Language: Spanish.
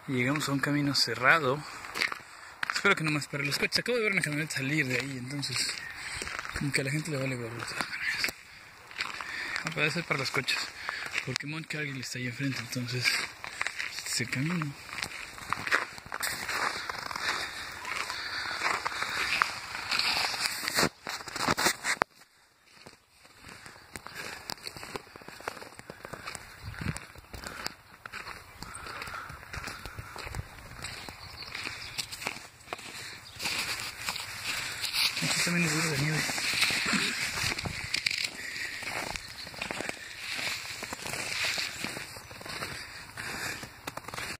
Y llegamos a un camino cerrado. Espero que no me esperen los coches. Acabo de ver una camioneta salir de ahí, entonces como que a la gente le vale gorro. No puede ser para los coches, porque Mount Cargill está ahí enfrente, entonces este es el camino. Aquí también es duro de nieve.